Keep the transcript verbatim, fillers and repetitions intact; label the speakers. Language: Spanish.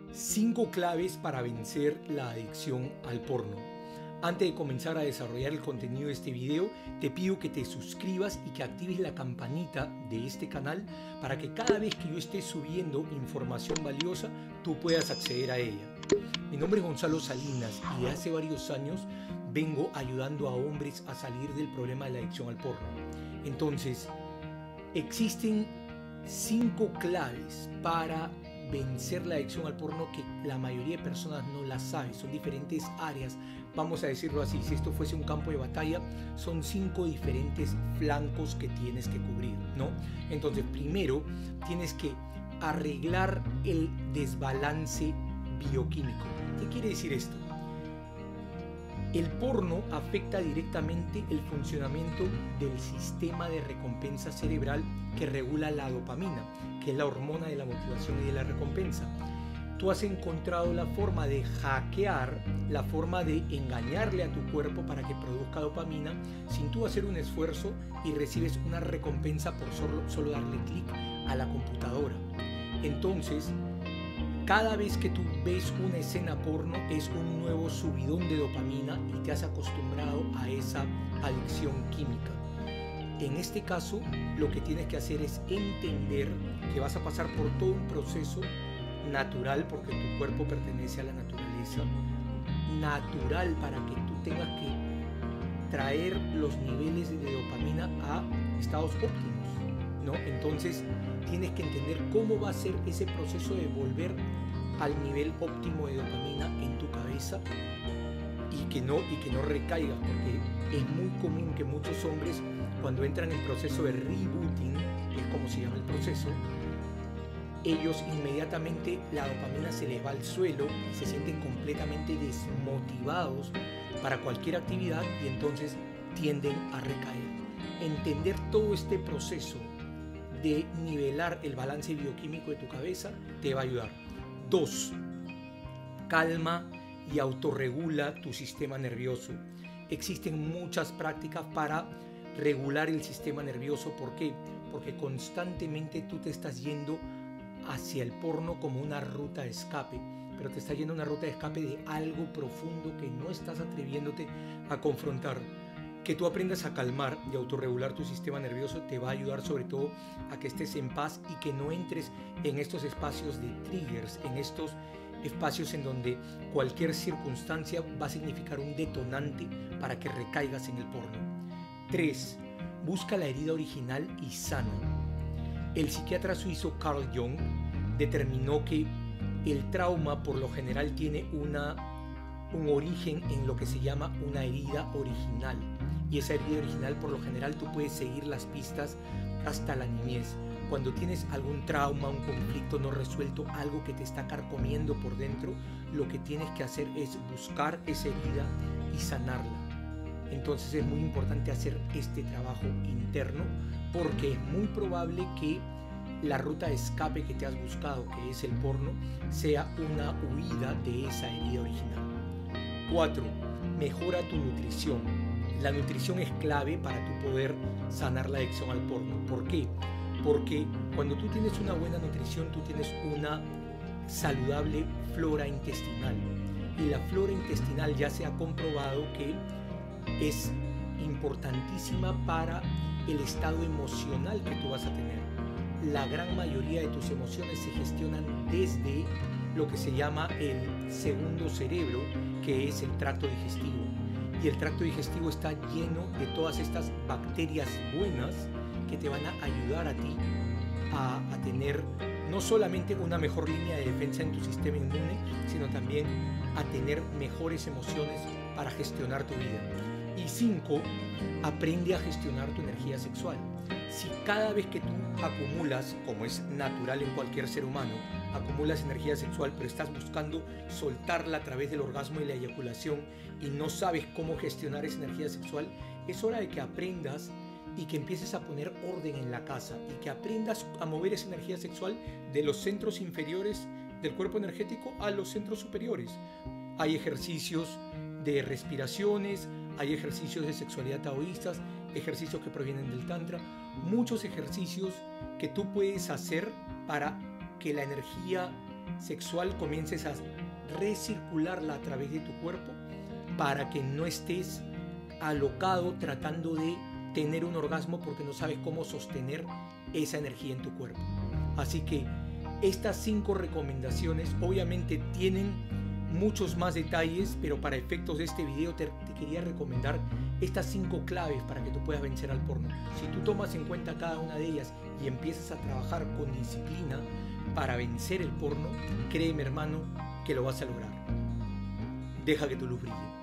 Speaker 1: Cinco claves para vencer la adicción al porno. Antes de comenzar a desarrollar el contenido de este video, te pido que te suscribas y que actives la campanita de este canal para que cada vez que yo esté subiendo información valiosa, tú puedas acceder a ella. Mi nombre es Gonzalo Salinas y de hace varios años vengo ayudando a hombres a salir del problema de la adicción al porno. Entonces, existen cinco claves para vencer la adicción al porno que la mayoría de personas no las saben. Son diferentes áreas, vamos a decirlo así, si esto fuese un campo de batalla, son cinco diferentes flancos que tienes que cubrir, ¿no? Entonces, primero tienes que arreglar el desbalance bioquímico. ¿Qué quiere decir esto? El porno afecta directamente el funcionamiento del sistema de recompensa cerebral que regula la dopamina, que es la hormona de la motivación y de la recompensa. Tú has encontrado la forma de hackear, la forma de engañarle a tu cuerpo para que produzca dopamina sin tú hacer un esfuerzo y recibes una recompensa por solo, solo darle clic a la computadora. Entonces, cada vez que tú ves una escena porno es un nuevo subidón de dopamina y te has acostumbrado a esa adicción química. En este caso, lo que tienes que hacer es entender que vas a pasar por todo un proceso natural, porque tu cuerpo pertenece a la naturaleza, natural para que tú tengas que traer los niveles de dopamina a estados óptimos, ¿no? Entonces, tienes que entender cómo va a ser ese proceso de volver al nivel óptimo de dopamina en tu cabeza y que no, y que no recaigas, porque es muy común que muchos hombres, cuando entran en proceso de rebooting, que es como se llama el proceso, ellos inmediatamente la dopamina se les va al suelo y se sienten completamente desmotivados para cualquier actividad y entonces tienden a recaer. Entender todo este proceso de nivelar el balance bioquímico de tu cabeza te va a ayudar. Dos, calma y autorregula tu sistema nervioso. Existen muchas prácticas para regular el sistema nervioso. ¿Por qué? Porque constantemente tú te estás yendo hacia el porno como una ruta de escape, pero te está yendo una ruta de escape de algo profundo que no estás atreviéndote a confrontar. Que tú aprendas a calmar y autorregular tu sistema nervioso te va a ayudar sobre todo a que estés en paz y que no entres en estos espacios de triggers, en estos espacios en donde cualquier circunstancia va a significar un detonante para que recaigas en el porno. Tres, busca la herida original y sana. El psiquiatra suizo Carl Jung determinó que el trauma por lo general tiene una, un origen en lo que se llama una herida original. Y esa herida original, por lo general, tú puedes seguir las pistas hasta la niñez. Cuando tienes algún trauma, un conflicto no resuelto, algo que te está carcomiendo por dentro, lo que tienes que hacer es buscar esa herida y sanarla. Entonces es muy importante hacer este trabajo interno, porque es muy probable que la ruta de escape que te has buscado, que es el porno, sea una huida de esa herida original. Cuatro, mejora tu nutrición. La nutrición es clave para tu poder sanar la adicción al porno. ¿Por qué? Porque cuando tú tienes una buena nutrición, tú tienes una saludable flora intestinal. Y la flora intestinal ya se ha comprobado que es importantísima para el estado emocional que tú vas a tener. La gran mayoría de tus emociones se gestionan desde lo que se llama el segundo cerebro, que es el tracto digestivo. Y el tracto digestivo está lleno de todas estas bacterias buenas que te van a ayudar a ti a, a tener no solamente una mejor línea de defensa en tu sistema inmune, sino también a tener mejores emociones para gestionar tu vida. Y cinco, aprende a gestionar tu energía sexual. Si cada vez que tú acumulas, como es natural en cualquier ser humano, acumulas energía sexual, pero estás buscando soltarla a través del orgasmo y la eyaculación y no sabes cómo gestionar esa energía sexual, es hora de que aprendas y que empieces a poner orden en la casa y que aprendas a mover esa energía sexual de los centros inferiores del cuerpo energético a los centros superiores. Hay ejercicios de respiraciones, hay ejercicios de sexualidad taoístas, ejercicios que provienen del tantra, muchos ejercicios que tú puedes hacer para que la energía sexual comiences a recircularla a través de tu cuerpo para que no estés alocado tratando de tener un orgasmo porque no sabes cómo sostener esa energía en tu cuerpo. Así que estas cinco recomendaciones obviamente tienen muchos más detalles, pero para efectos de este video te, te quería recomendar estas cinco claves para que tú puedas vencer al porno. Si tú tomas en cuenta cada una de ellas y empiezas a trabajar con disciplina para vencer el porno, créeme hermano que lo vas a lograr. Deja que tu luz brille.